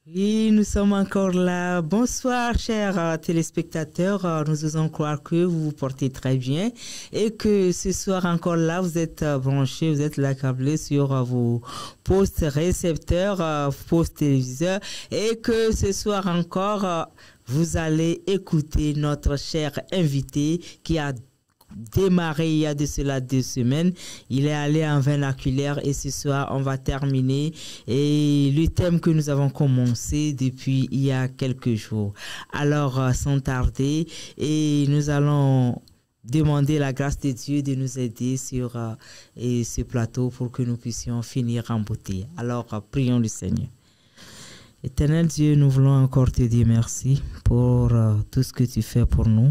Oui, nous sommes encore là. Bonsoir, chers téléspectateurs. Nous osons croire que vous vous portez très bien et que ce soir encore là, vous êtes branchés, vous êtes là câblés sur vos postes récepteurs, postes téléviseurs et que ce soir encore, vous allez écouter notre cher invité qui a démarré il y a de cela 2 semaines. Il est allé en vernaculaire et ce soir, on va terminer et le thème que nous avons commencé depuis il y a quelques jours. Alors, sans tarder, et nous allons demander la grâce de Dieu de nous aider sur ce plateau pour que nous puissions finir en beauté. Alors, prions le Seigneur. Éternel Dieu, nous voulons encore te dire merci pour tout ce que tu fais pour nous.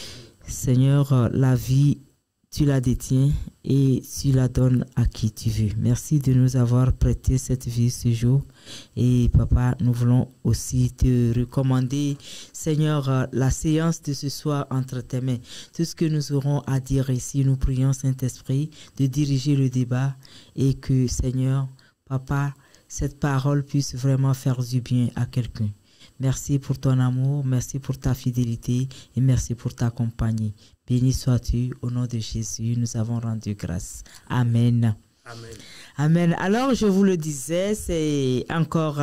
Seigneur, la vie, tu la détiens et tu la donnes à qui tu veux. Merci de nous avoir prêté cette vie ce jour. Et papa, nous voulons aussi te recommander, Seigneur, la séance de ce soir entre tes mains. Tout ce que nous aurons à dire ici, nous prions Saint-Esprit de diriger le débat et que, Seigneur, papa, cette parole puisse vraiment faire du bien à quelqu'un. Merci pour ton amour, merci pour ta fidélité et merci pour ta compagnie. Béni sois-tu, au nom de Jésus, nous avons rendu grâce. Amen. Amen. Amen. Alors, je vous le disais, c'est encore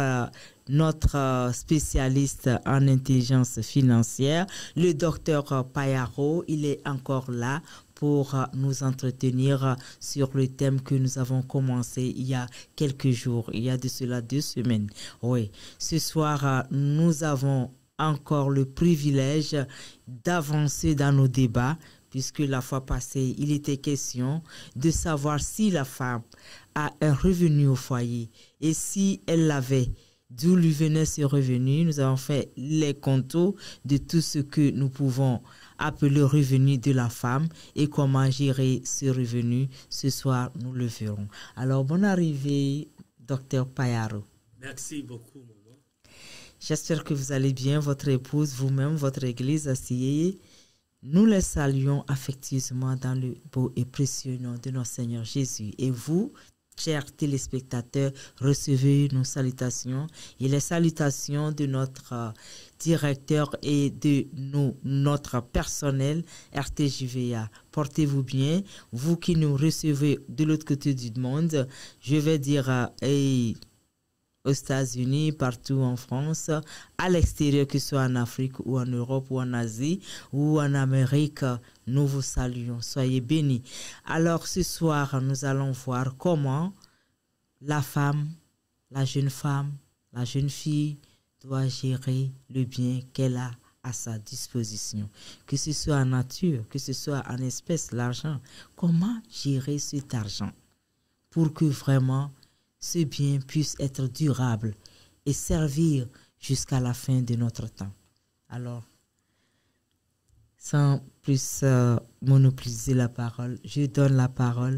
notre spécialiste en intelligence financière, le docteur Payaro. Il est encore là pour nous entretenir sur le thème que nous avons commencé il y a quelques jours, il y a de cela 2 semaines. Oui, ce soir, nous avons encore le privilège d'avancer dans nos débats, puisque la fois passée, il était question de savoir si la femme a un revenu au foyer et si elle l'avait, d'où lui venait ce revenu. Nous avons fait les contours de tout ce que nous pouvons appeler le revenu de la femme et comment gérer ce revenu. Ce soir, nous le verrons. Alors, bonne arrivée, docteur Payaro. Merci beaucoup, maman. J'espère que vous allez bien, votre épouse, vous-même, votre église asseyez. Nous les saluons affectueusement dans le beau et précieux nom de notre Seigneur Jésus. Et vous, chers téléspectateurs, recevez nos salutations et les salutations de notre directeur et de notre personnel RTJVA. Portez-vous bien. Vous qui nous recevez de l'autre côté du monde, je vais dire aux États-Unis, partout en France, à l'extérieur, que ce soit en Afrique ou en Europe ou en Asie ou en Amérique, nous vous saluons. Soyez bénis. Alors ce soir, nous allons voir comment la femme, la jeune fille doit gérer le bien qu'elle a à sa disposition. Que ce soit en nature, que ce soit en espèces, l'argent. Comment gérer cet argent pour que vraiment ce bien puisse être durable et servir jusqu'à la fin de notre temps. Alors, sans plus monopoliser la parole, je donne la parole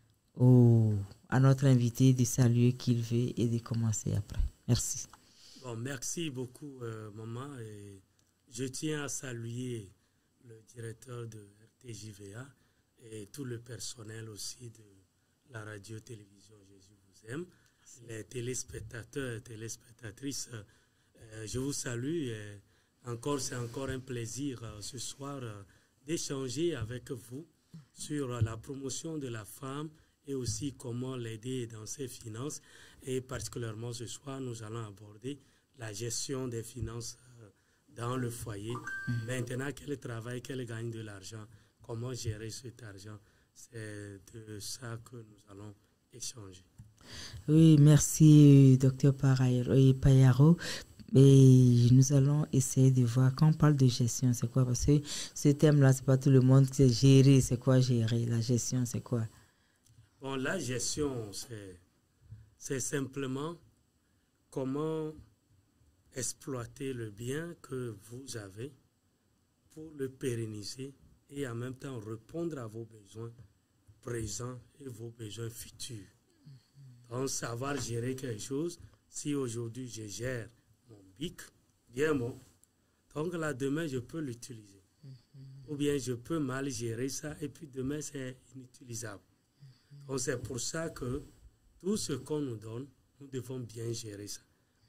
à notre invité de saluer qu'il veut et de commencer après. Merci. Bon, merci beaucoup, maman. Et je tiens à saluer le directeur de RTJVA et tout le personnel aussi de la radio-télévision Jésus vous aime. Les téléspectateurs et téléspectatrices, je vous salue. Et c'est encore un plaisir ce soir d'échanger avec vous sur la promotion de la femme et aussi comment l'aider dans ses finances. Et particulièrement ce soir, nous allons aborder la gestion des finances dans le foyer. Maintenant qu'elle travaille, qu'elle gagne de l'argent, comment gérer cet argent? C'est de ça que nous allons échanger. Oui, merci, docteur Payaro. Et nous allons essayer de voir, quand on parle de gestion, c'est quoi? Parce que ce thème-là, c'est pas tout le monde qui sait gérer. C'est quoi gérer? La gestion, c'est quoi? Bon, la gestion, c'est simplement comment exploiter le bien que vous avez pour le pérenniser et en même temps répondre à vos besoins présents et vos besoins futurs. Donc, savoir gérer quelque chose, si aujourd'hui je gère mon bic, bien bon, donc là demain je peux l'utiliser. Ou bien je peux mal gérer ça et puis demain c'est inutilisable. Donc c'est pour ça que tout ce qu'on nous donne, nous devons bien gérer ça.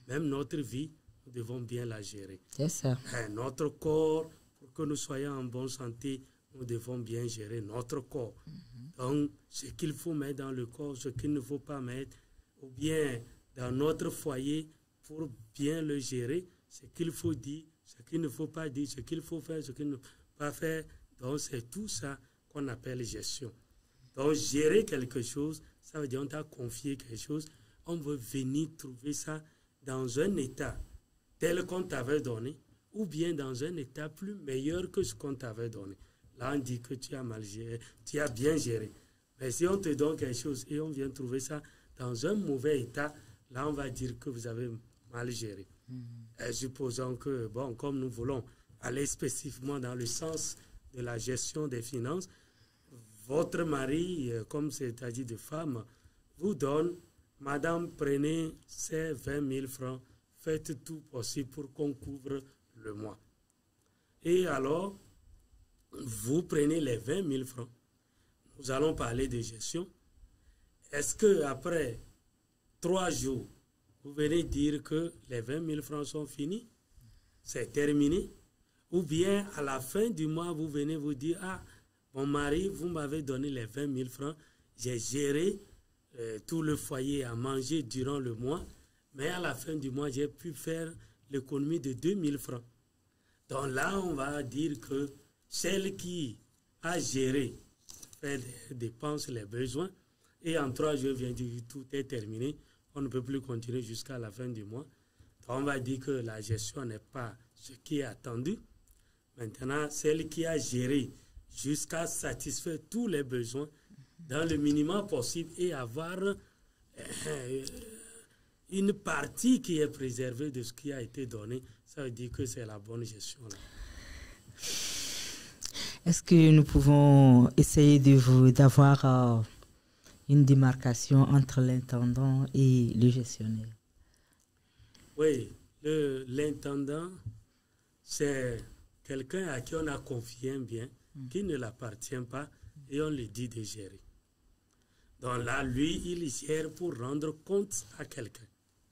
même notre vie, nous devons bien la gérer. C'est ça. Notre corps, pour que nous soyons en bonne santé, nous devons bien gérer notre corps. Donc, ce qu'il faut mettre dans le corps, ce qu'il ne faut pas mettre, ou bien dans notre foyer, pour bien le gérer, ce qu'il faut dire, ce qu'il ne faut pas dire, ce qu'il faut faire, ce qu'il ne faut pas faire. Donc, c'est tout ça qu'on appelle gestion. Donc, gérer quelque chose, ça veut dire qu'on t'a confié quelque chose, on veut venir trouver ça dans un état tel qu'on t'avait donné, ou bien dans un état plus meilleur que ce qu'on t'avait donné. Là, on dit que tu as mal géré, tu as bien géré. Mais si on te donne quelque chose et on vient trouver ça dans un mauvais état, là, on va dire que vous avez mal géré. Et supposons que, bon, comme nous voulons aller spécifiquement dans le sens de la gestion des finances, votre mari, comme c'est-à-dire de femme, vous donne, madame, prenez ces 20 000 francs, faites tout possible pour qu'on couvre le mois. Et alors, vous prenez les 20 000 francs. Nous allons parler de gestion. Est-ce qu'après 3 jours, vous venez dire que les 20 000 francs sont finis? C'est terminé? Ou bien à la fin du mois, vous venez vous dire, ah, mon mari, vous m'avez donné les 20 000 francs, j'ai géré tout le foyer à manger durant le mois, mais à la fin du mois, j'ai pu faire l'économie de 2 000 francs. Donc là, on va dire que celle qui a géré, fait les dépenses, les besoins, et en 3 jours, vient dire que tout est terminé, on ne peut plus continuer jusqu'à la fin du mois. Donc on va dire que la gestion n'est pas ce qui est attendu. Maintenant, celle qui a géré jusqu'à satisfaire tous les besoins dans le minimum possible et avoir une partie qui est préservée de ce qui a été donné, ça veut dire que c'est la bonne gestion. Là. Est-ce que nous pouvons essayer d'avoir une démarcation entre l'intendant et le gestionnaire? Oui, l'intendant, c'est quelqu'un à qui on a confié un bien qui ne l'appartient pas et on lui dit de gérer. Donc là, lui, il gère pour rendre compte à quelqu'un.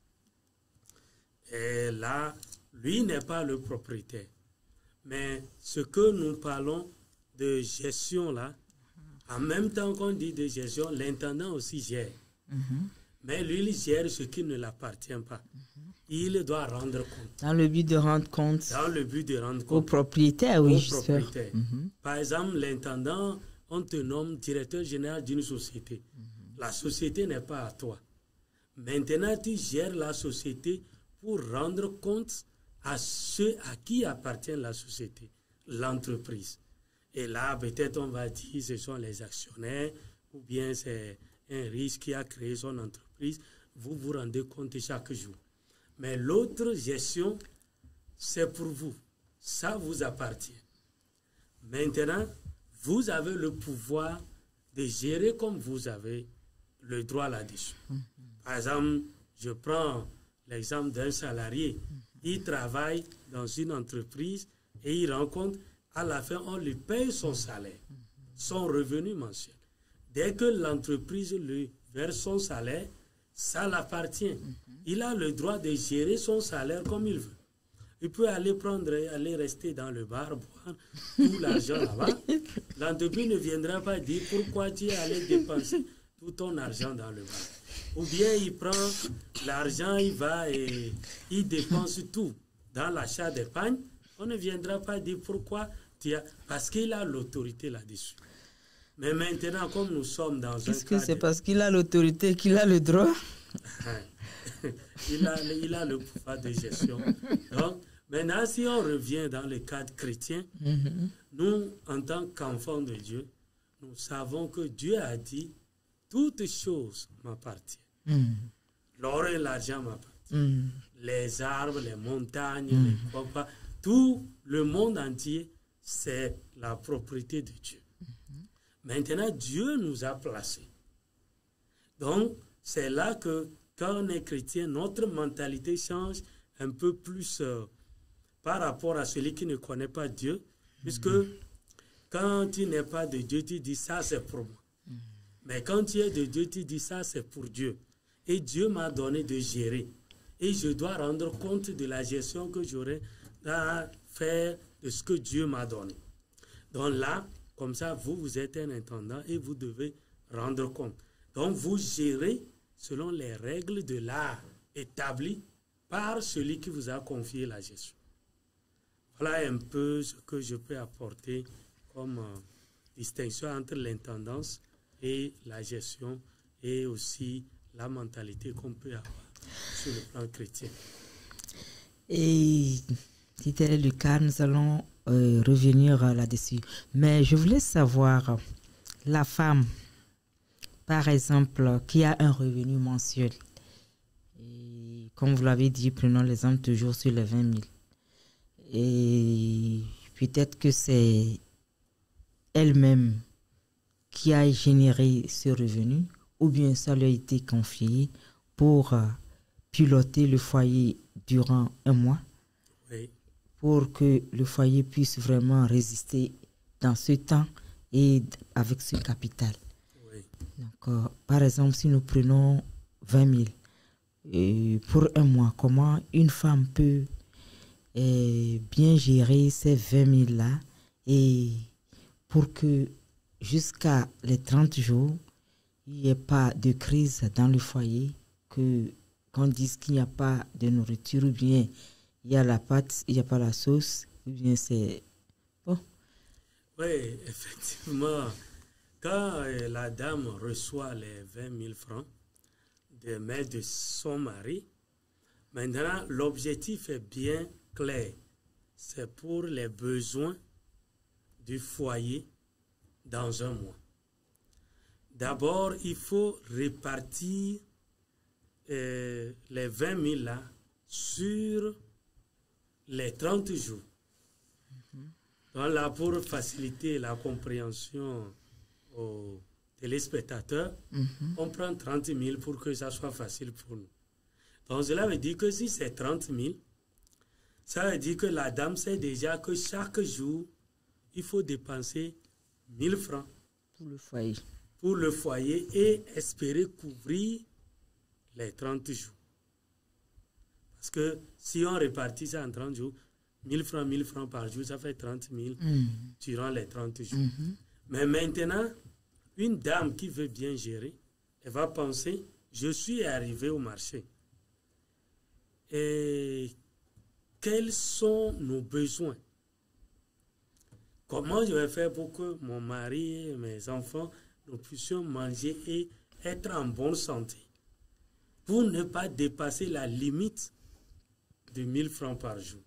Et là, lui n'est pas le propriétaire. Mais ce que nous parlons de gestion là, en même temps qu'on dit de gestion, l'intendant aussi gère. Mais lui, il gère ce qui ne l'appartient pas. Il doit rendre compte. Dans le but de rendre compte. Dans le but de rendre compte. Au propriétaire, oui, au propriétaire. Par exemple, l'intendant, on te nomme directeur général d'une société. La société n'est pas à toi. Maintenant, tu gères la société pour rendre compte à ceux à qui appartient la société, l'entreprise. Et là, peut-être on va dire ce sont les actionnaires ou bien c'est un riche qui a créé son entreprise. Vous vous rendez compte chaque jour. Mais l'autre gestion, c'est pour vous. Ça vous appartient. Maintenant, vous avez le pouvoir de gérer comme vous avez le droit là-dessus. Par exemple, je prends l'exemple d'un salarié. Il travaille dans une entreprise et il rencontre, à la fin, on lui paye son salaire, son revenu mensuel. Dès que l'entreprise lui verse son salaire, ça l'appartient. Il a le droit de gérer son salaire comme il veut. Il peut aller prendre, aller rester dans le bar, boire tout l'argent là-bas. L'entreprise ne viendra pas dire pourquoi tu es allé dépenser tout ton argent dans le bar. Ou bien il prend l'argent, il va et il dépense tout dans l'achat d'épargne. On ne viendra pas dire pourquoi tu as... Parce qu'il a l'autorité là-dessus. Mais maintenant, comme nous sommes dans un cadre... Est-ce que c'est parce qu'il a l'autorité qu'il a le droit? il a le pouvoir de gestion. Donc, maintenant, si on revient dans le cadre chrétien, nous, en tant qu'enfants de Dieu, nous savons que Dieu a dit toutes choses m'appartiennent. L'or et l'argent m'appartiennent. Les arbres, les montagnes, les copains, tout le monde entier, c'est la propriété de Dieu. Maintenant, Dieu nous a placés. Donc, c'est là que, quand on est chrétien, notre mentalité change un peu plus par rapport à celui qui ne connaît pas Dieu. Puisque quand tu n'es pas de Dieu, tu dis ça, c'est pour moi. Mais quand tu es de Dieu, tu dis ça, c'est pour Dieu. Et Dieu m'a donné de gérer. et je dois rendre compte de la gestion que j'aurai à faire de ce que Dieu m'a donné. Donc là, comme ça, vous êtes un intendant et vous devez rendre compte. Donc vous gérez selon les règles de l'art établies par celui qui vous a confié la gestion. Voilà un peu ce que je peux apporter comme distinction entre l'intendance et la gestion et aussi la mentalité qu'on peut avoir sur le plan chrétien. Et si tel est le cas, nous allons revenir là-dessus. Mais je voulais savoir, la femme, par exemple, qui a un revenu mensuel, et comme vous l'avez dit, prenons l'exemple toujours sur les 20 000. Et peut-être que c'est elle-même qui a généré ce revenu, ou bien ça lui a été confié pour piloter le foyer durant un mois, Oui. pour que le foyer puisse vraiment résister dans ce temps et avec ce capital. Oui. Donc, par exemple, si nous prenons 20 000 pour un mois, comment une femme peut bien gérer ces 20 000 là et pour que jusqu'à les 30 jours, il n'y ait pas de crise dans le foyer, qu'on dise qu'il n'y a pas de nourriture, ou bien il y a la pâte, il n'y a pas la sauce, ou bien c'est... Bon. Oui, effectivement, quand la dame reçoit les 20 000 francs des mains de son mari, maintenant l'objectif est bien clair. C'est pour les besoins du foyer dans un mois. D'abord, il faut répartir les 20 000 là sur les 30 jours. Donc là, pour faciliter la compréhension aux téléspectateurs, on prend 30 000 pour que ça soit facile pour nous. Donc cela veut dire que si c'est 30 000, ça veut dire que la dame sait déjà que chaque jour, il faut dépenser 1 000 francs Pour le foyer. Pour le foyer et espérer couvrir les 30 jours. Parce que si on répartit ça en 30 jours, 1 000 francs par jour, ça fait 30 000 durant les 30 jours. Mais maintenant, une dame qui veut bien gérer, elle va penser, je suis arrivé au marché. Et quels sont nos besoins? Comment je vais faire pour que mon mari et mes enfants, nous puissions manger et être en bonne santé pour ne pas dépasser la limite de 1 000 francs par jour.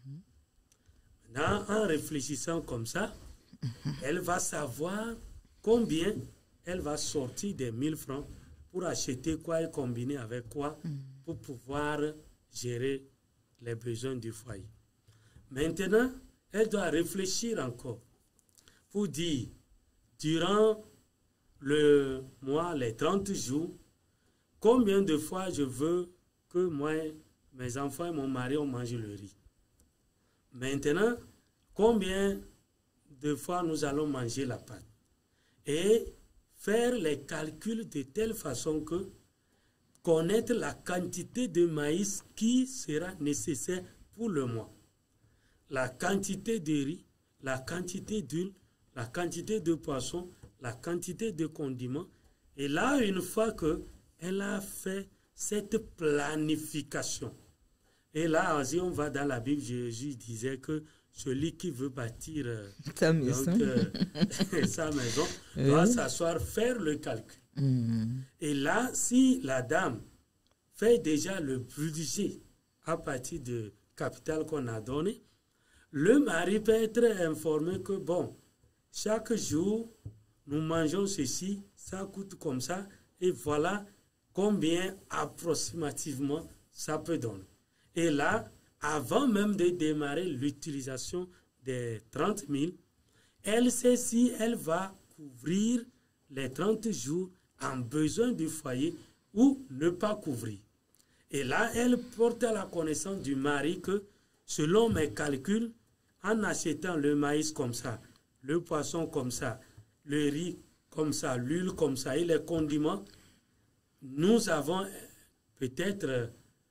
Maintenant, en réfléchissant comme ça, elle va savoir combien elle va sortir des 1 000 francs pour acheter quoi et combiner avec quoi pour pouvoir gérer les besoins du foyer. Maintenant, elle doit réfléchir encore pour dire, durant le mois, les 30 jours, combien de fois je veux que moi, mes enfants et mon mari, on mange le riz. Maintenant, combien de fois nous allons manger la pâte. Et faire les calculs de telle façon que connaître la quantité de maïs qui sera nécessaire pour le mois. La quantité de riz, la quantité d'huile, la quantité de poisson, la quantité de condiments. Et là, une fois qu'elle a fait cette planification, et là, si on va dans la Bible, Jésus disait que celui qui veut bâtir sa maison, sa maison doit s'asseoir, faire le calcul. Et là, si la dame fait déjà le budget à partir du capital qu'on a donné, le mari peut être informé que, bon, chaque jour, nous mangeons ceci, ça coûte comme ça, et voilà combien approximativement ça peut donner. Et là, avant même de démarrer l'utilisation des 30 000, elle sait si elle va couvrir les 30 jours en besoin du foyer ou ne pas couvrir. Et là, elle porte à la connaissance du mari que, selon mes calculs, en achetant le maïs comme ça, le poisson comme ça, le riz comme ça, l'huile comme ça et les condiments, nous avons peut-être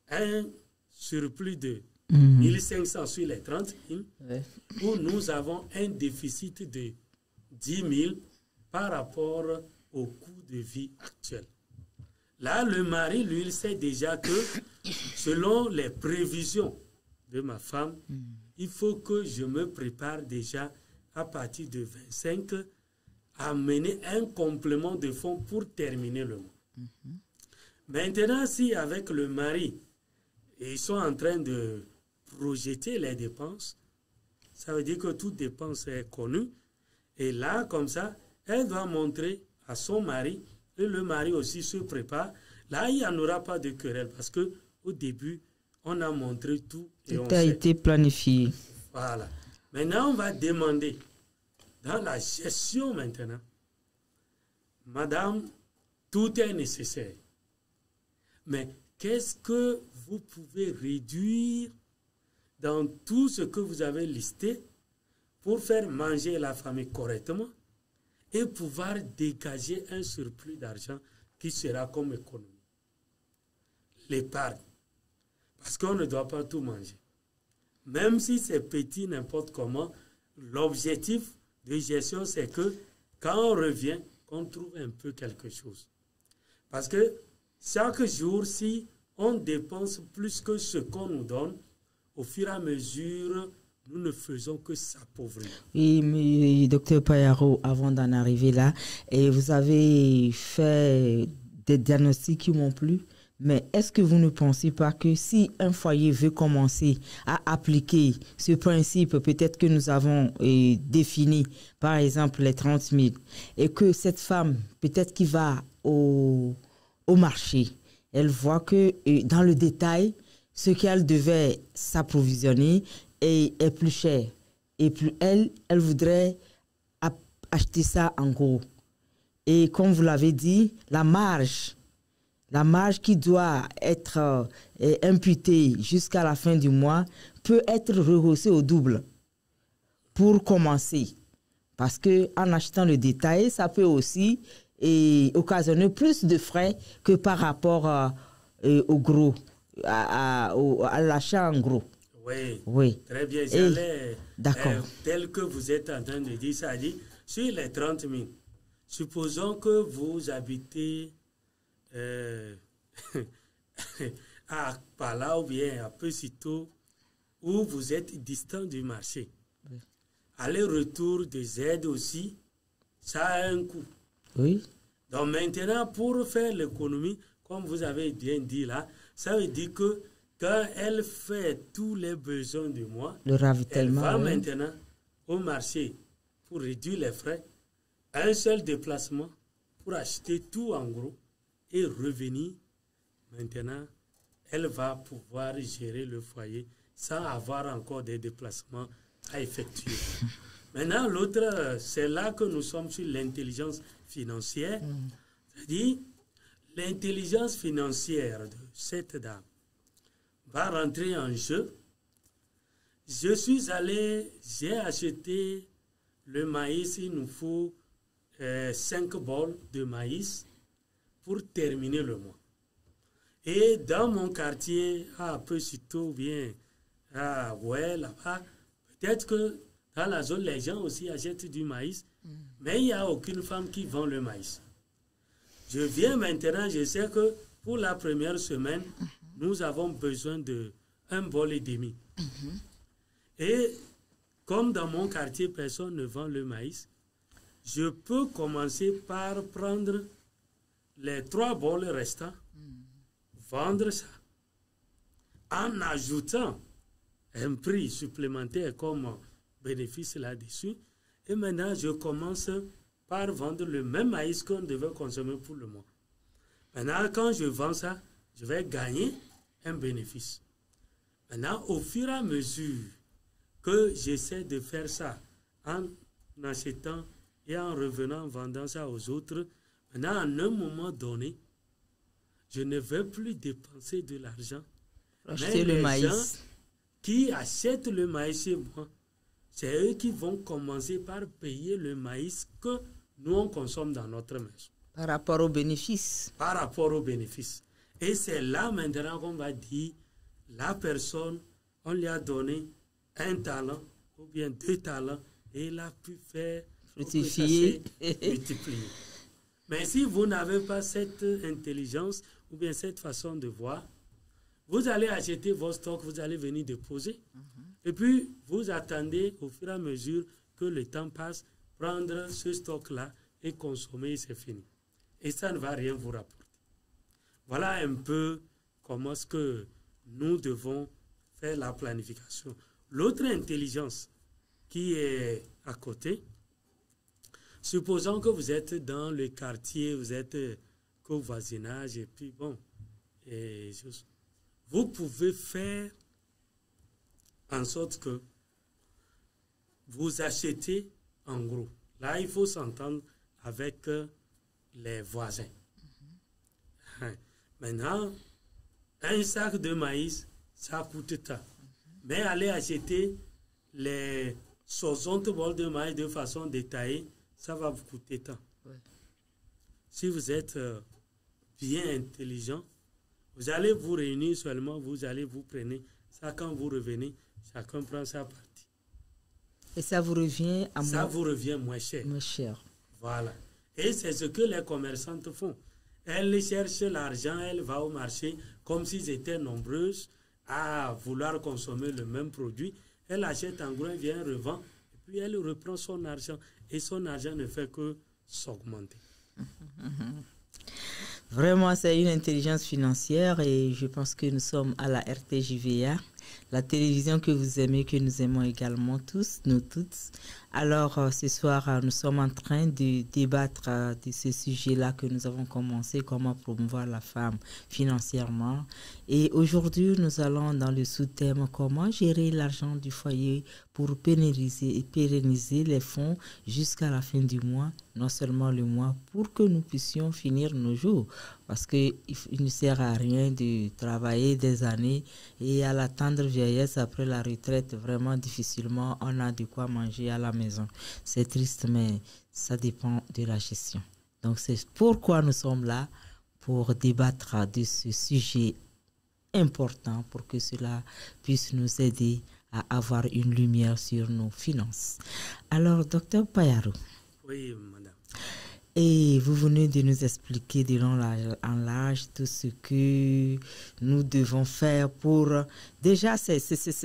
un surplus de 1500 sur les 30 000, où nous avons un déficit de 10 000 par rapport au coût de vie actuel. Là, le mari, lui, il sait déjà que selon les prévisions de ma femme, il faut que je me prépare déjà à partir de 25 à mener un complément de fonds pour terminer le mois. Maintenant, si avec le mari, ils sont en train de projeter les dépenses, ça veut dire que toute dépense est connue. Et là, comme ça, elle doit montrer à son mari, et le mari aussi se prépare. Là, il n'y en aura pas de querelle parce qu'au début, on a montré tout. Et tout a été planifié. Voilà. Maintenant, on va demander, dans la gestion maintenant, madame, tout est nécessaire. Mais qu'est-ce que vous pouvez réduire dans tout ce que vous avez listé pour faire manger la famille correctement et pouvoir dégager un surplus d'argent qui sera comme économie? L'épargne. Parce qu'on ne doit pas tout manger. Même si c'est petit, n'importe comment, l'objectif de gestion, c'est que quand on revient, qu'on trouve un peu quelque chose. Parce que chaque jour, si on dépense plus que ce qu'on nous donne, au fur et à mesure, nous ne faisons que s'appauvrir. Oui, mais docteur Payaro, avant d'en arriver là, et vous avez fait des diagnostics qui m'ont plu, mais est-ce que vous ne pensez pas que si un foyer veut commencer à appliquer ce principe, peut-être que nous avons défini, par exemple, les 30 000, et que cette femme, peut-être qui va au marché, elle voit que dans le détail, ce qu'elle devait s'approvisionner est plus cher. Et plus elle voudrait acheter ça en gros. Et comme vous l'avez dit, la marge qui doit être imputée jusqu'à la fin du mois peut être rehaussée au double pour commencer. Parce qu'en achetant le détail, ça peut aussi occasionner plus de frais que par rapport au gros, à l'achat en gros. Oui. Très bien. D'accord. Tel que vous êtes en train de dire, ça dit, sur les 30 000, supposons que vous habitez à Pala ou bien à Pesito, où vous êtes distant du marché. Oui. Aller-retour des aides aussi, ça a un coût. Oui. Donc maintenant, pour faire l'économie, comme vous avez bien dit là, ça veut dire que quand elle fait tous les besoins du mois, le ravitaillement, elle va maintenant au marché pour réduire les frais, un seul déplacement pour acheter tout en gros et revenir. Maintenant, elle va pouvoir gérer le foyer sans avoir encore des déplacements à effectuer. Maintenant, l'autre, c'est là que nous sommes sur l'intelligence financière. C'est-à-dire, l'intelligence financière de cette dame va rentrer en jeu. J'ai acheté le maïs, il nous faut 5 bols de maïs pour terminer le mois. Et dans mon quartier, à Pesito, bien, là-bas, peut-être que dans la zone, les gens aussi achètent du maïs, mais il n'y a aucune femme qui vend le maïs. Je viens maintenant, je sais que pour la première semaine, nous avons besoin de 1,5 bol. Et comme dans mon quartier, personne ne vend le maïs, je peux commencer par prendre les 3 bols restants, vendre ça, en ajoutant un prix supplémentaire comme bénéfice là-dessus. Et maintenant, je commence par vendre le même maïs qu'on devait consommer pour le mois. Maintenant, quand je vends ça, je vais gagner un bénéfice. Maintenant, au fur et à mesure que j'essaie de faire ça en achetant et en revenant, en vendant ça aux autres, maintenant, à un moment donné, je ne vais plus dépenser de l'argent. Acheter le maïs. Gens qui achètent le maïs chez moi, c'est eux qui vont commencer par payer le maïs que nous, on consomme dans notre maison. Par rapport aux bénéfices. Par rapport aux bénéfices. Et c'est là maintenant qu'on va dire, la personne, on lui a donné un talent ou bien 2 talents et il a pu faire fructifier, multiplier. Mais si vous n'avez pas cette intelligence ou bien cette façon de voir, vous allez acheter vos stocks, vous allez venir déposer. Et puis, vous attendez au fur et à mesure que le temps passe, prendre ce stock-là et consommer, et c'est fini. Et ça ne va rien vous rapporter. Voilà un peu comment est-ce que nous devons faire la planification. L'autre intelligence qui est à côté, supposons que vous êtes dans le quartier, vous êtes qu'au voisinage, et puis bon, vous pouvez faire en sorte que vous achetez en gros. Là, il faut s'entendre avec les voisins. Maintenant, un sac de maïs, ça coûte tant. Mais aller acheter les 60 bols de maïs de façon détaillée, ça va vous coûter tant. Ouais. Si vous êtes bien intelligent, vous allez vous réunir seulement, vous allez vous prendre ça quand vous revenez, chacun prend sa partie. Et ça vous revient à ça vous revient moins cher. Moins cher. Voilà. Et c'est ce que les commerçantes font. Elles cherchent l'argent, elles vont au marché comme s'ils étaient nombreuses à vouloir consommer le même produit. Elle achète en gros, elle vient, revend, et puis elle reprend son argent. Et son argent ne fait que s'augmenter. Vraiment, c'est une intelligence financière et je pense que nous sommes à la RTJVA, la télévision que vous aimez, que nous aimons également tous, nous toutes. Alors, ce soir, nous sommes en train de débattre de ce sujet-là que nous avons commencé, comment promouvoir la femme financièrement. Et aujourd'hui, nous allons dans le sous-thème comment gérer l'argent du foyer pour pérenniser les fonds jusqu'à la fin du mois, non seulement le mois, pour que nous puissions finir nos jours. Parce qu'il ne sert à rien de travailler des années et à la tendre vieillesse après la retraite, vraiment difficilement, on a de quoi manger à la maison. C'est triste, mais ça dépend de la gestion. Donc c'est pourquoi nous sommes là, pour débattre de ce sujet important, pour que cela puisse nous aider à avoir une lumière sur nos finances. Alors, docteur Payaro. Oui, madame. Et vous venez de nous expliquer de long en large tout ce que nous devons faire pour... Déjà, c'est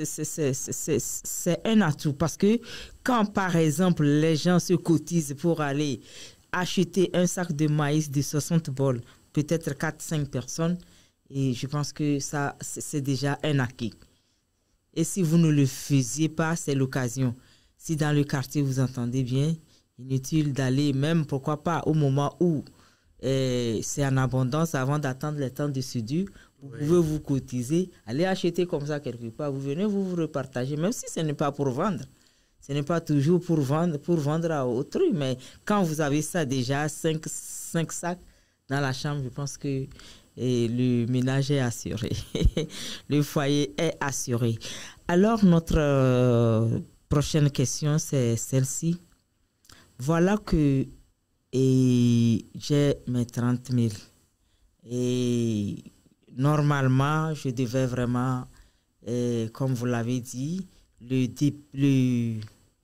un atout parce que quand, par exemple, les gens se cotisent pour aller acheter un sac de maïs de 60 bols, peut-être 4-5 personnes, et je pense que ça, c'est déjà un acquis. Et si vous ne le faisiez pas, c'est l'occasion. Si dans le quartier, vous entendez bien, inutile d'aller, même pourquoi pas au moment où c'est en abondance, avant d'attendre le temps de soudure, vous pouvez vous cotiser, aller acheter comme ça quelque part, vous venez, vous repartagez, même si ce n'est pas pour vendre. Ce n'est pas toujours pour vendre à autrui, mais quand vous avez ça déjà, 5 sacs dans la chambre, je pense que le ménage est assuré. Le foyer est assuré. Alors, notre prochaine question, c'est celle-ci. Voilà que j'ai mes 30 000 et normalement, je devais vraiment, comme vous l'avez dit, le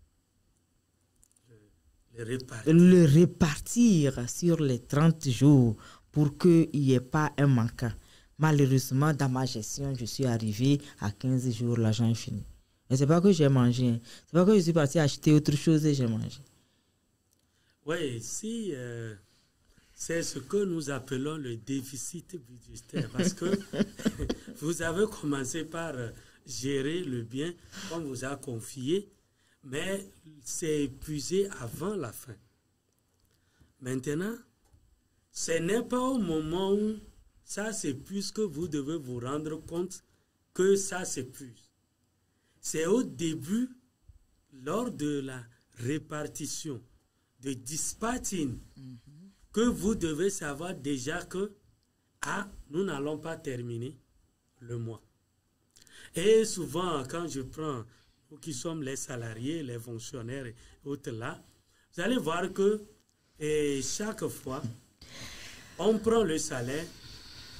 répartir sur les 30 jours pour qu'il n'y ait pas un manquant. Malheureusement, dans ma gestion, je suis arrivé à 15 jours, l'argent est fini. Mais ce n'est pas que j'ai mangé, c'est pas que je suis parti acheter autre chose et j'ai mangé. Oui, si c'est ce que nous appelons le déficit budgétaire, parce que vous avez commencé par gérer le bien qu'on vous a confié, mais c'est épuisé avant la fin. Maintenant, ce n'est pas au moment où ça s'épuise que vous devez vous rendre compte que ça s'épuise. C'est au début, lors de la répartition, de dispatching, que vous devez savoir déjà que nous n'allons pas terminer le mois. Et souvent, quand je prends, nous qui sommes les salariés, les fonctionnaires et autres là, vous allez voir que chaque fois, on prend le salaire,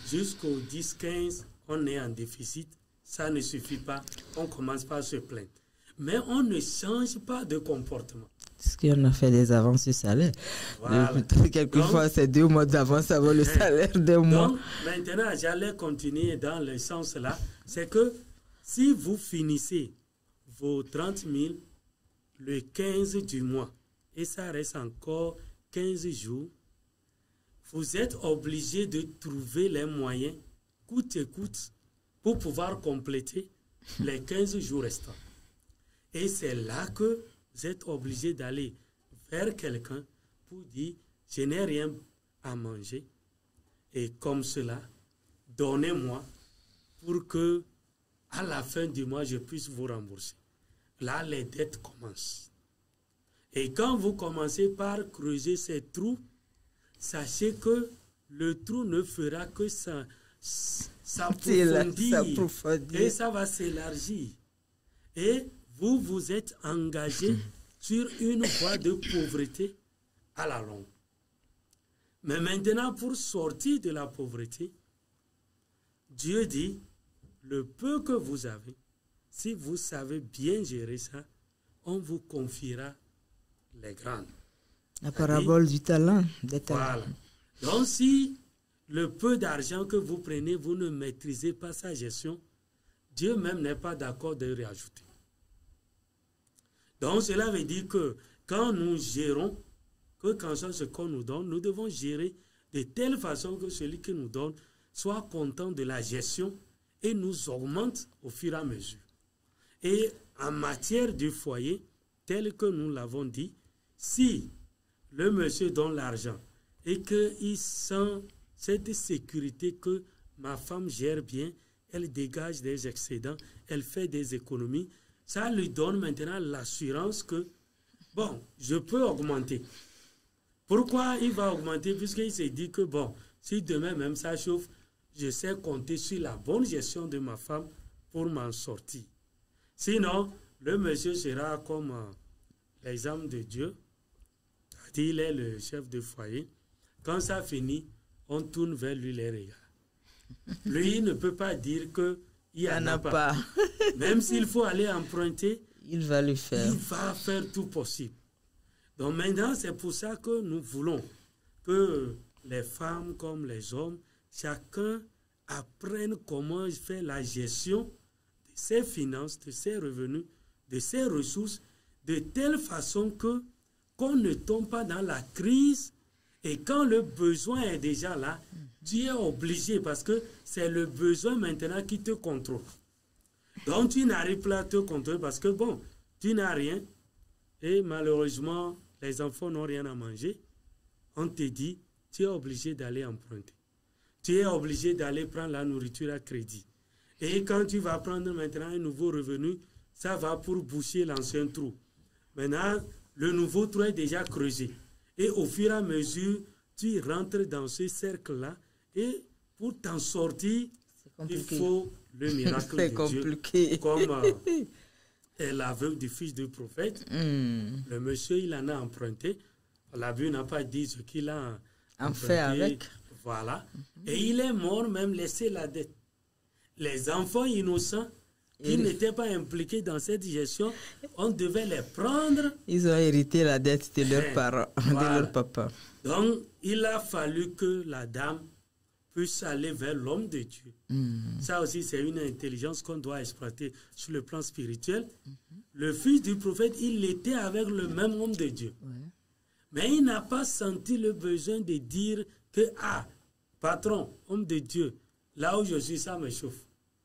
jusqu'au 10-15, on est en déficit, ça ne suffit pas, on commence par se plaindre. Mais on ne change pas de comportement. Parce qu'on a fait des avances sur salaire. Voilà. Quelquefois, c'est 2 mois d'avance avant le salaire d'un mois. Donc, maintenant, j'allais continuer dans le sens là. C'est que si vous finissez vos 30 000 le 15 du mois, et ça reste encore 15 jours, vous êtes obligé de trouver les moyens, coûte que coûte, pour pouvoir compléter les 15 jours restants. Et c'est là que vous êtes obligé d'aller vers quelqu'un pour dire, je n'ai rien à manger, et comme cela, donnez-moi pour que à la fin du mois, je puisse vous rembourser. Là, les dettes commencent. Et quand vous commencez par creuser ces trous, sachez que le trou ne fera que s'approfondir et ça va s'élargir. Et vous vous êtes engagé sur une voie de pauvreté à la longue. Mais maintenant, pour sortir de la pauvreté, Dieu dit, le peu que vous avez, si vous savez bien gérer ça, on vous confiera les grandes. La parabole du talent. Voilà. Donc si le peu d'argent que vous prenez, vous ne maîtrisez pas sa gestion, Dieu même n'est pas d'accord de réajouter. Donc cela veut dire que quand nous gérons, que quand ce qu'on nous donne, nous devons gérer de telle façon que celui qui nous donne soit content de la gestion et nous augmente au fur et à mesure. Et en matière du foyer, tel que nous l'avons dit, si le monsieur donne l'argent et qu'il sent cette sécurité que ma femme gère bien, elle dégage des excédents, elle fait des économies, ça lui donne maintenant l'assurance que, bon, je peux augmenter. Pourquoi il va augmenter? Puisqu'il s'est dit que, bon, si demain même ça chauffe, je sais compter sur la bonne gestion de ma femme pour m'en sortir. Sinon, le monsieur sera comme l'exemple de Dieu. Il est le chef de foyer. Quand ça finit, on tourne vers lui les regards. Lui, il ne peut pas dire qu'il n'y en a pas. Même s'il faut aller emprunter, il va le faire. Il va faire tout possible. Donc maintenant, c'est pour ça que nous voulons que les femmes comme les hommes, chacun apprenne comment faire la gestion de ses finances, de ses revenus, de ses ressources, de telle façon que qu'on ne tombe pas dans la crise et quand le besoin est déjà là, tu es obligé parce que c'est le besoin maintenant qui te contrôle. Donc tu n'arrives pas à te contrôler parce que bon, tu n'as rien et malheureusement les enfants n'ont rien à manger. On te dit, tu es obligé d'aller emprunter. Tu es obligé d'aller prendre la nourriture à crédit. Et quand tu vas prendre maintenant un nouveau revenu, ça va pour boucher l'ancien trou. Maintenant, le nouveau trou est déjà creusé. Et au fur et à mesure, tu rentres dans ce cercle-là. Et pour t'en sortir, il faut le miracle de Dieu. Comme la veuve du fils du prophète. Le monsieur, il en a emprunté. La veuve n'a pas dit ce qu'il a fait avec. Voilà. Et il est mort, même laissé la dette. Les enfants innocents qui n'étaient pas impliqués dans cette gestion, on devait les prendre. Ils ont hérité la dette de leurs parents, voilà. de leur papa. Donc, il a fallu que la dame puisse aller vers l'homme de Dieu. Ça aussi, c'est une intelligence qu'on doit exploiter sur le plan spirituel. Le fils du prophète, il était avec le même homme de Dieu. Mais il n'a pas senti le besoin de dire que, ah, patron, homme de Dieu, là où je suis, ça me chauffe.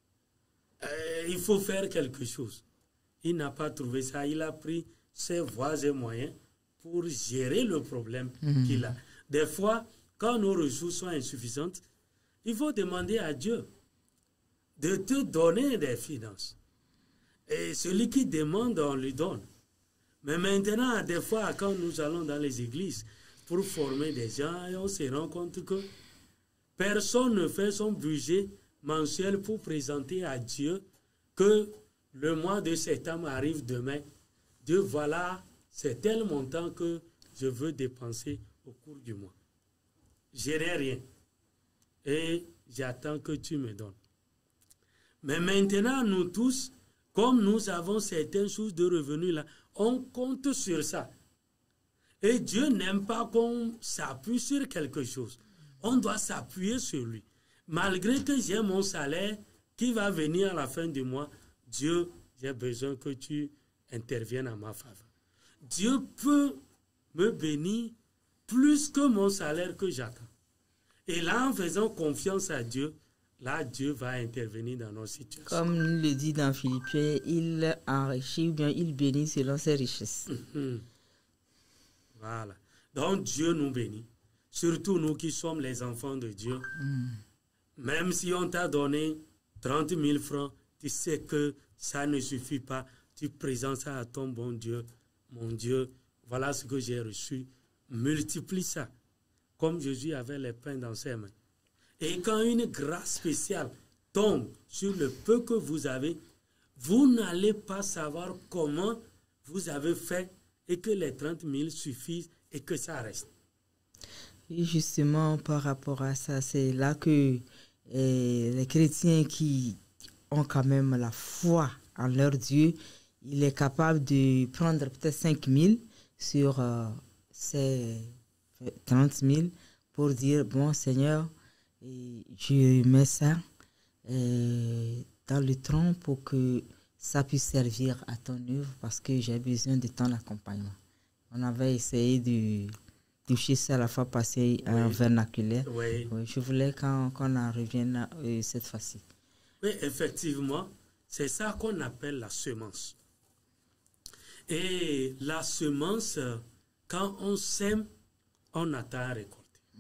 Il faut faire quelque chose. Il n'a pas trouvé ça. Il a pris ses voies et moyens pour gérer le problème qu'il a. Des fois, quand nos ressources sont insuffisantes, il faut demander à Dieu de te donner des finances. Et celui qui demande, on lui donne. Mais maintenant, des fois, quand nous allons dans les églises pour former des gens, on se rend compte que personne ne fait son budget mensuel pour présenter à Dieu que le mois de septembre arrive demain. Dieu, voilà, c'est tel montant que je veux dépenser au cours du mois. Je n'ai rien. Et j'attends que tu me donnes. Mais maintenant, nous tous, comme nous avons certaines sources de revenus là, on compte sur ça. Et Dieu n'aime pas qu'on s'appuie sur quelque chose. On doit s'appuyer sur lui. Malgré que j'ai mon salaire qui va venir à la fin du mois, Dieu, j'ai besoin que tu interviennes à ma faveur. Dieu peut me bénir plus que mon salaire que j'attends. Et là, en faisant confiance à Dieu, là, Dieu va intervenir dans nos situations. Comme le dit dans Philippiens, il enrichit ou bien il bénit selon ses richesses. Voilà. Donc, Dieu nous bénit. Surtout nous qui sommes les enfants de Dieu. Même si on t'a donné 30 000 francs, tu sais que ça ne suffit pas. Tu présentes ça à ton bon Dieu. Mon Dieu, voilà ce que j'ai reçu. Multiplie ça. Comme Jésus avait les pains dans ses mains. Et quand une grâce spéciale tombe sur le peu que vous avez, vous n'allez pas savoir comment vous avez fait et que les 30 000 suffisent et que ça reste. Et justement, par rapport à ça, c'est là que les chrétiens qui ont quand même la foi en leur Dieu, il est capable de prendre peut-être 5 000 sur ces 30 000 pour dire, bon Seigneur, je mets ça dans le tronc pour que ça puisse servir à ton œuvre parce que j'ai besoin de ton accompagnement. On avait essayé de toucher ça la fois passée en vernaculaire. Oui. Oui, je voulais qu'on en revienne cette fois-ci. Oui, effectivement, c'est ça qu'on appelle la semence. Et la semence, quand on sème, on attend à récolter.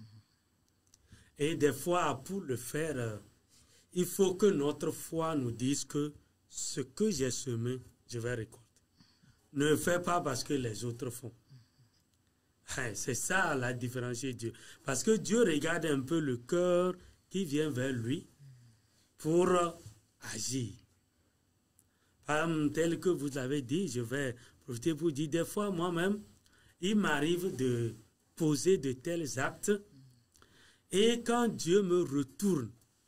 Et des fois, pour le faire, il faut que notre foi nous dise que ce que j'ai semé, je vais récolter. Ne le fais pas parce que les autres font. C'est ça la différence de Dieu. Parce que Dieu regarde un peu le cœur qui vient vers lui pour agir. Tel que vous avez dit, je vais profiter pour dire, des fois moi-même, il m'arrive de poser de tels actes et quand Dieu me retourne,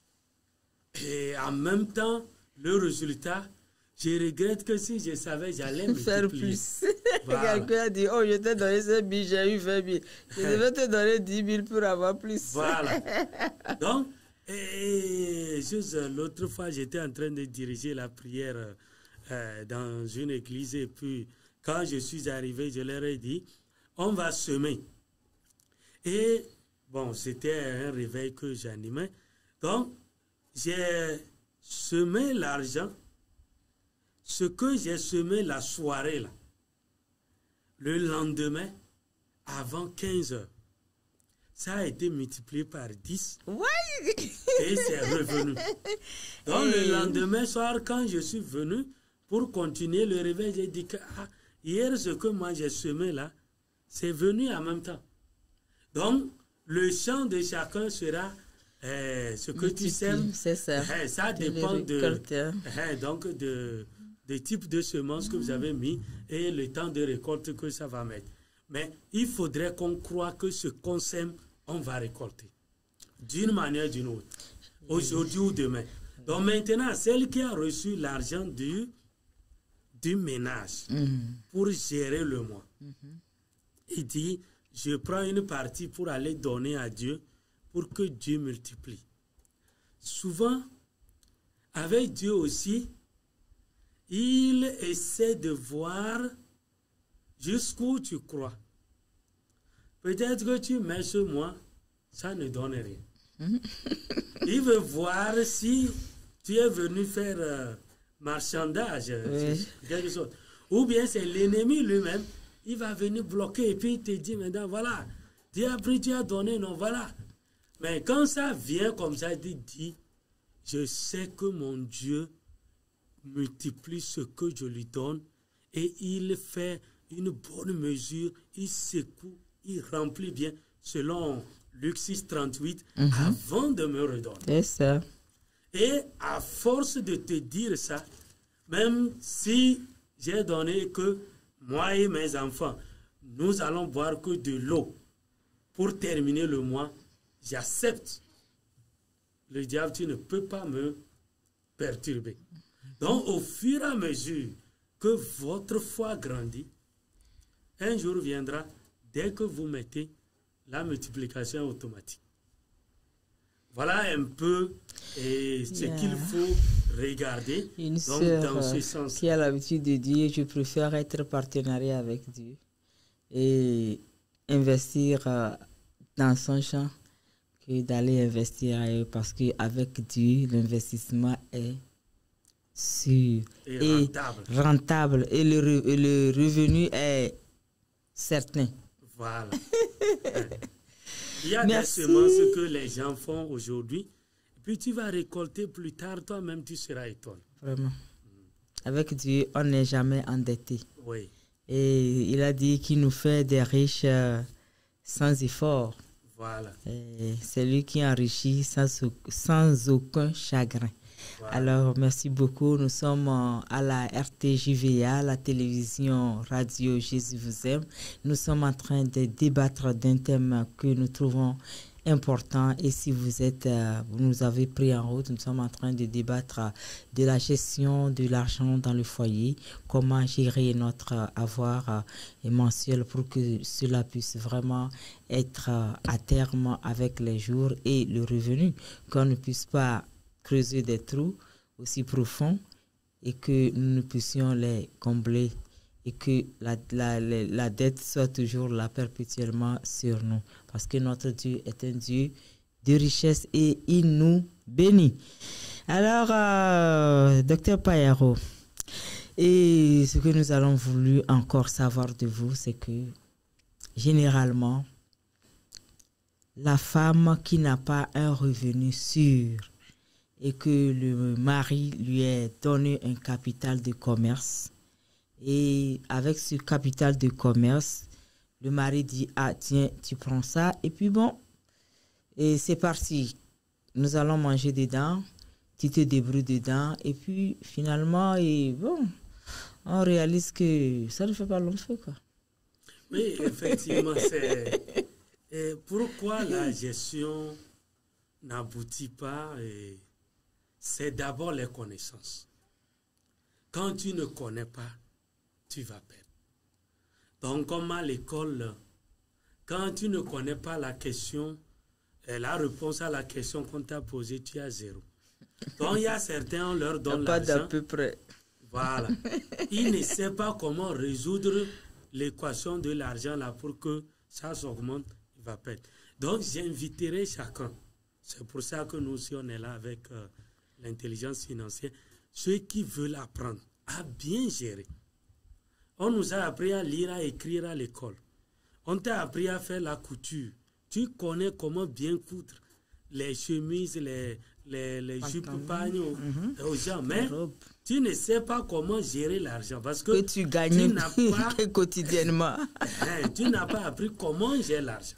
et en même temps, le résultat, je regrette que si je savais, j'allais me faire plus. Voilà. Quelqu'un a dit, oh, je t'ai donné 5 000, j'ai eu 20 000. Je devais te donner 10 000 pour avoir plus. Voilà. Donc, juste l'autre fois, j'étais en train de diriger la prière dans une église et puis, quand je suis arrivé, je leur ai dit, on va semer. Et, bon, c'était un réveil que j'animais. Donc, j'ai semé l'argent. Ce que j'ai semé la soirée, là, le lendemain, avant 15 heures, ça a été multiplié par 10. Ouais. Et c'est revenu. Donc, le lendemain soir, quand je suis venu pour continuer le réveil, j'ai dit que hier, ce que moi j'ai semé là, c'est venu en même temps. Donc, le champ de chacun sera ce que tu sèmes. C'est ça. Ça dépend donc des types de semences que vous avez mis et le temps de récolte que ça va mettre. Mais il faudrait qu'on croie que ce qu'on sème, on va récolter. D'une manière ou d'une autre. Aujourd'hui ou demain. Donc maintenant, celle qui a reçu l'argent du ménage pour gérer le mois, il dit, je prends une partie pour aller donner à Dieu pour que Dieu multiplie. Souvent, avec Dieu aussi, il essaie de voir jusqu'où tu crois. Peut-être que tu mets ce mois, ça ne donne rien. Il veut voir si tu es venu faire marchandage, quelque chose. Ou bien c'est l'ennemi lui-même, il va venir bloquer et puis il te dit maintenant, voilà, Dieu a pris, tu as donné, non, voilà. Mais quand ça vient comme ça, il dit, je sais que mon Dieu multiplie ce que je lui donne et il fait une bonne mesure, il secoue, il remplit bien, selon Luc 6, 38, avant de me redonner. C'est ça. Et à force de te dire ça, même si j'ai donné que moi et mes enfants, nous allons boire que de l'eau pour terminer le mois, j'accepte. le diable, tu ne peux pas me perturber. Donc, au fur et à mesure que votre foi grandit, un jour viendra, dès que vous mettez la multiplication automatique. Voilà un peu ce qu'il faut regarder. Une donc, sœur dans ce sens. qui a l'habitude de dire, je préfère être partenariat avec Dieu et investir dans son champ que d'aller investir ailleurs, parce qu'avec Dieu, l'investissement est sûr et rentable et le revenu est certain. Voilà. Il y a des semences que les gens font aujourd'hui, et puis tu vas récolter plus tard, toi-même tu seras étonné. Vraiment. Avec Dieu, on n'est jamais endetté. Oui. Et il a dit qu'il nous fait des riches sans effort. Voilà. C'est lui qui enrichit sans aucun chagrin. Voilà. Alors, merci beaucoup. Nous sommes à la RTJVA, la télévision radio Jésus vous aime. Nous sommes en train de débattre d'un thème que nous trouvons important. Et si vous nous avez pris en route, nous sommes en train de débattre de la gestion de l'argent dans le foyer, comment gérer notre avoir mensuel pour que cela puisse vraiment être à terme avec les jours et le revenu, qu'on ne puisse pas creuser des trous aussi profonds et que nous puissions les combler et que la dette soit toujours là perpétuellement sur nous. Parce que notre Dieu est un Dieu de richesse et il nous bénit. Alors, Dr Payaro, et ce que nous allons voulu encore savoir de vous, c'est que généralement, la femme qui n'a pas un revenu sûr et que le mari lui ait donné un capital de commerce, et avec ce capital de commerce, le mari dit, ah tiens, tu prends ça, et puis bon, et c'est parti, nous allons manger dedans, tu te débrouilles dedans, et puis finalement, et bon, on réalise que ça ne fait pas long feu, quoi. Oui, effectivement, c'est... Et pourquoi la gestion n'aboutit pas? C'est d'abord les connaissances. Quand tu ne connais pas, tu vas perdre. Donc, comme à l'école, quand tu ne connais pas la question, la réponse à la question qu'on t'a posée, tu as 0. Donc, il y a certains, on leur donne l'argent. Pas d'à peu près. Voilà. Ils ne savent pas comment résoudre l'équation de l'argent là pour que ça s'augmente, il va perdre. Donc, j'inviterai chacun. C'est pour ça que nous aussi, on est là avec l'intelligence financière. Ceux qui veulent apprendre à bien gérer. On nous a appris à lire, à écrire à l'école. On t'a appris à faire la couture. Tu connais comment bien coudre les chemises, les jupes pagnes aux gens. Mais tu ne sais pas comment gérer l'argent parce que tu gagnes pas quotidiennement. Tu n'as pas appris comment gérer l'argent.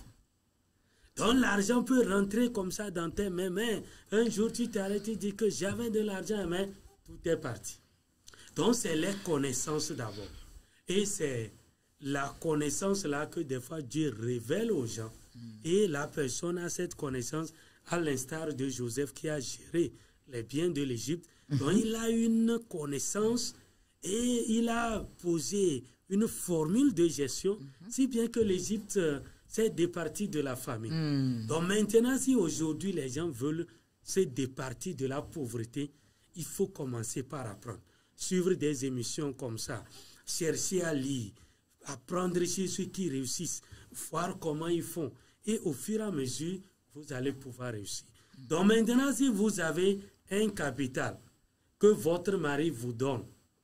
Donc l'argent peut rentrer comme ça dans tes mains. Mais un jour tu t'arrêtes, tu dis que j'avais de l'argent, mais tout est parti. Donc c'est les connaissances d'abord. Et c'est la connaissance là que des fois Dieu révèle aux gens. Et la personne a cette connaissance, à l'instar de Joseph qui a géré les biens de l'Égypte. Donc il a une connaissance et il a posé une formule de gestion, si bien que l'Égypte s'est départie de la famine. Donc maintenant, si aujourd'hui les gens veulent se départir de la pauvreté, il faut commencer par apprendre. Suivre des émissions comme ça, chercher à lire, apprendre chez ceux qui réussissent, voir comment ils font. Et au fur et à mesure, vous allez pouvoir réussir. Donc maintenant, si vous avez un capital que votre mari vous donne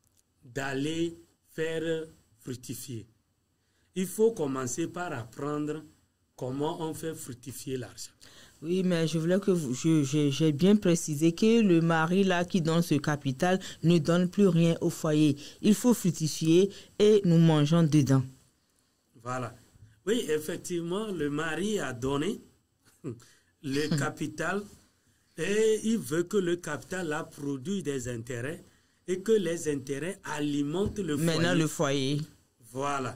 d'aller faire fructifier, il faut commencer par apprendre comment on fait fructifier l'argent. Oui, mais je voulais que j'ai bien précisé que le mari là qui donne ce capital ne donne plus rien au foyer. Il faut fructifier et nous mangeons dedans. Voilà. Oui, effectivement, le mari a donné le capital et il veut que le capital là produise des intérêts et que les intérêts alimentent le foyer. Maintenant, le foyer. Voilà.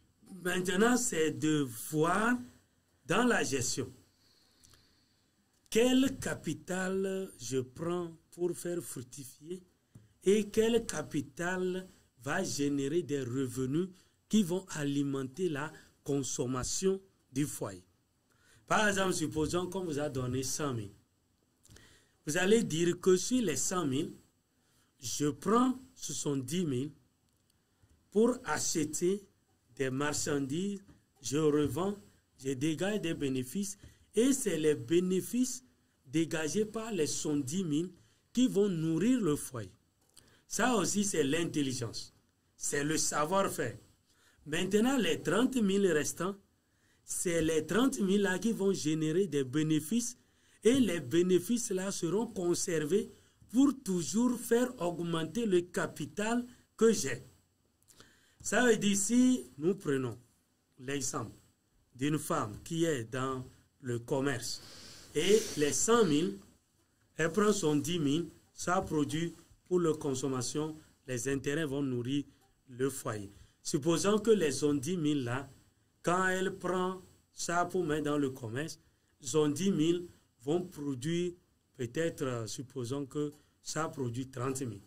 Maintenant, c'est de voir dans la gestion quel capital je prends pour faire fructifier et quel capital va générer des revenus qui vont alimenter la consommation du foyer. Par exemple, supposons qu'on vous a donné 100 000. Vous allez dire que sur les 100 000, je prends 70 000 pour acheter des marchandises, je revends, je dégage des bénéfices et c'est les bénéfices dégagés par les 70 000 qui vont nourrir le foyer. Ça aussi, c'est l'intelligence. C'est le savoir-faire. Maintenant, les 30 000 restants, c'est les 30 000 là qui vont générer des bénéfices et les bénéfices là seront conservés pour toujours faire augmenter le capital que j'ai. Ça veut dire, si nous prenons l'exemple d'une femme qui est dans le commerce et les 100 000, elle prend son 10 000, ça produit pour la consommation, les intérêts vont nourrir le foyer. Supposons que les 10 000 là, quand elle prend ça pour mettre dans le commerce, son 10 000 vont produire peut-être, supposons que ça produit 30 000.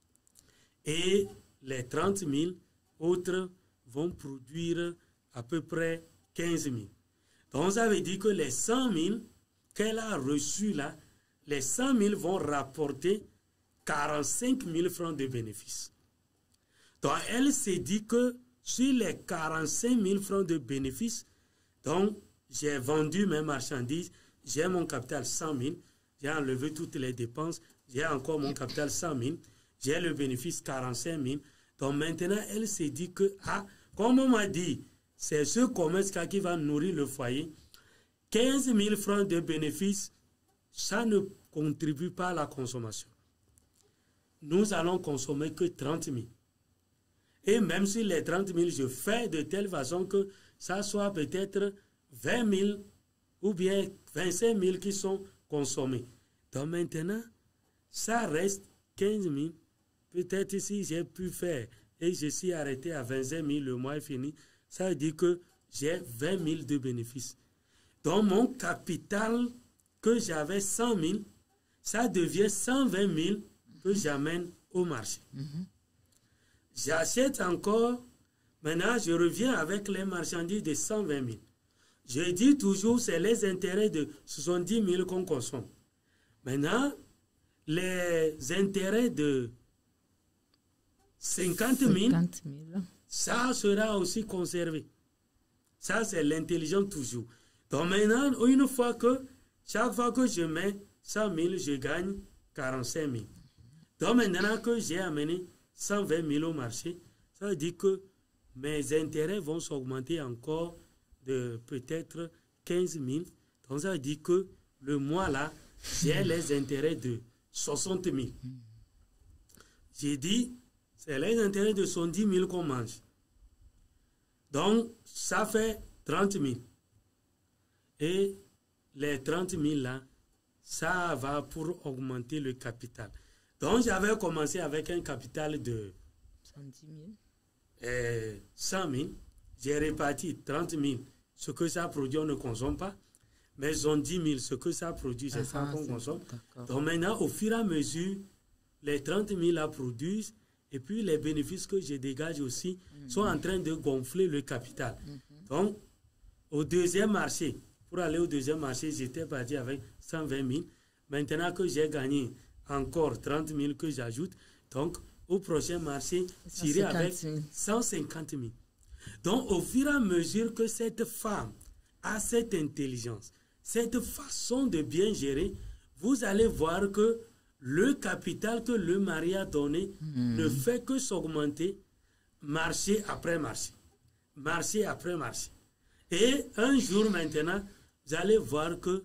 Et les 30 000 autres vont produire à peu près 15 000. Donc ça veut dire que les 100 000 qu'elle a reçus là, les 100 000 vont rapporter 45 000 francs de bénéfices. Donc elle s'est dit que sur les 45 000 francs de bénéfices, donc j'ai vendu mes marchandises, j'ai mon capital 100 000, j'ai enlevé toutes les dépenses, j'ai encore mon capital 100 000, j'ai le bénéfice 45 000. Donc maintenant, elle s'est dit que, comme on m'a dit, c'est ce commerce qui va nourrir le foyer. 15 000 francs de bénéfices, ça ne contribue pas à la consommation. Nous allons consommer que 30 000. Et même si les 30 000, je fais de telle façon que ça soit peut-être 20 000 ou bien 25 000 qui sont consommés. Donc maintenant, ça reste 15 000. Peut-être si j'ai pu faire et je suis arrêté à 25 000, le mois est fini, ça veut dire que j'ai 20 000 de bénéfices. Donc mon capital que j'avais 100 000, ça devient 120 000 que j'amène au marché. J'achète encore, maintenant je reviens avec les marchandises de 120 000. Je dis toujours, c'est les intérêts de 70 000 qu'on consomme. Maintenant, les intérêts de 50 000, ça sera aussi conservé. Ça, c'est l'intelligence toujours. Donc maintenant, chaque fois que je mets 100 000, je gagne 45 000. Donc maintenant que j'ai amené 120 000 au marché, ça veut dire que mes intérêts vont s'augmenter encore de peut-être 15 000. Donc ça veut dire que le mois là, j'ai les intérêts de 60 000. J'ai dit, c'est les intérêts de 70 000 qu'on mange. Donc, ça fait 30 000. Et les 30 000 là, ça va pour augmenter le capital. Donc, j'avais commencé avec un capital de 100 000. J'ai réparti 30 000. Ce que ça produit, on ne consomme pas. Mais 10 000, ce que ça produit, c'est ça qu'on consomme. Donc maintenant, au fur et à mesure, les 30 000 là produisent. Et puis, les bénéfices que je dégage aussi sont en train de gonfler le capital. Donc, au deuxième marché, pour aller au deuxième marché, j'étais parti avec 120 000. Maintenant que j'ai gagné encore 30 000 que j'ajoute, donc, au prochain marché, j'irai avec 150 000. Donc, au fur et à mesure que cette femme a cette intelligence, cette façon de bien gérer, vous allez voir que le capital que le mari a donné ne fait que s'augmenter marché après marché. Marché après marché. Et un jour maintenant, vous allez voir que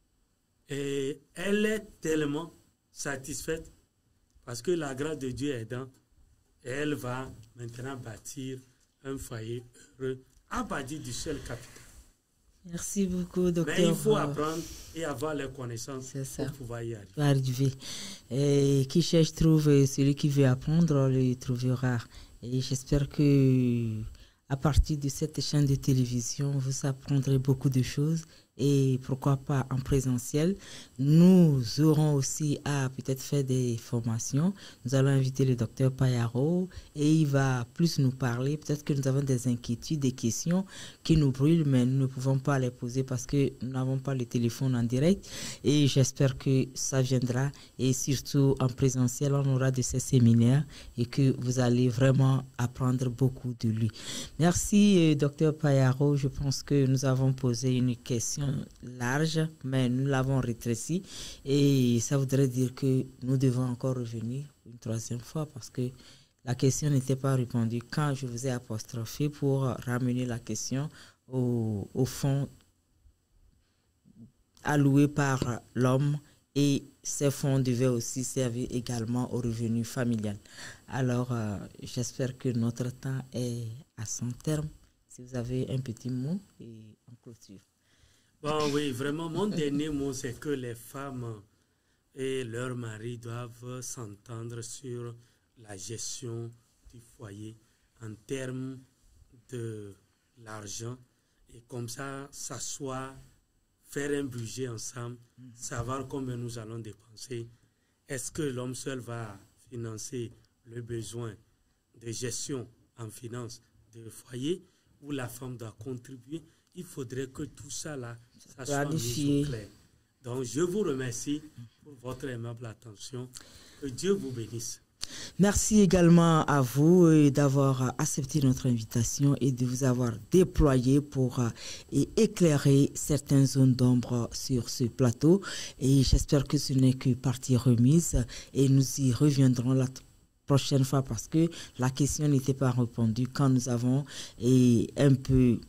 elle est tellement satisfaite parce que la grâce de Dieu est dans. Elle va maintenant bâtir un foyer heureux à partir du seul capital. Merci beaucoup, docteur. Mais il faut apprendre et avoir les connaissances pour pouvoir y arriver. Et qui cherche trouve, celui qui veut apprendre le trouvera. Et j'espère que à partir de cette chaîne de télévision, vous apprendrez beaucoup de choses et pourquoi pas en présentiel. Nous aurons aussi à peut-être faire des formations. Nous allons inviter le docteur Payaro et il va plus nous parler. Peut-être que nous avons des inquiétudes, des questions qui nous brûlent, mais nous ne pouvons pas les poser parce que nous n'avons pas le téléphone en direct. Et j'espère que ça viendra. Et surtout en présentiel, on aura de ces séminaires et que vous allez vraiment apprendre beaucoup de lui. Merci, docteur Payaro. Je pense que nous avons posé une question large, mais nous l'avons rétrécie et ça voudrait dire que nous devons encore revenir une troisième fois parce que la question n'était pas répondue quand je vous ai apostrophé pour ramener la question au fonds alloué par l'homme et ces fonds devaient aussi servir également au revenu familial. Alors, j'espère que notre temps est à son terme. Si vous avez un petit mot et en clôture. Bon, oui, vraiment, mon dernier mot, c'est que les femmes et leurs maris doivent s'entendre sur la gestion du foyer en termes de l'argent et comme ça, s'asseoir, faire un budget ensemble, savoir combien nous allons dépenser. Est-ce que l'homme seul va financer le besoin de gestion en finance de foyer ou la femme doit contribuer? Il faudrait que tout ça là, ça soit mis au clair. Donc, je vous remercie pour votre aimable attention. Que Dieu vous bénisse. Merci également à vous d'avoir accepté notre invitation et de vous avoir déployé pour éclairer certaines zones d'ombre sur ce plateau. Et j'espère que ce n'est que partie remise et nous y reviendrons la prochaine fois parce que la question n'était pas répondue quand nous avons un peu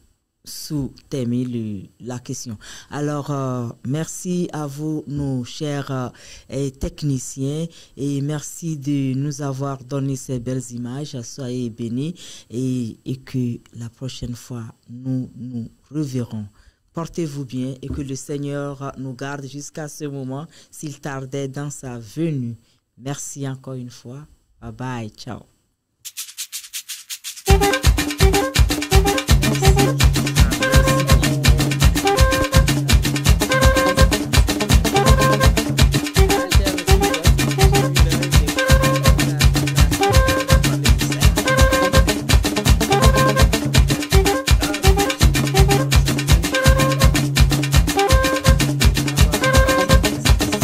sous-terminer la question. Alors, merci à vous, nos chers techniciens, et merci de nous avoir donné ces belles images. Soyez bénis et que la prochaine fois, nous nous reverrons. Portez-vous bien et que le Seigneur nous garde jusqu'à ce moment, s'il tardait dans sa venue. Merci encore une fois. Bye bye. Ciao.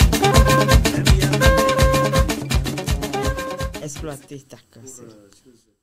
Exploiter ta casse.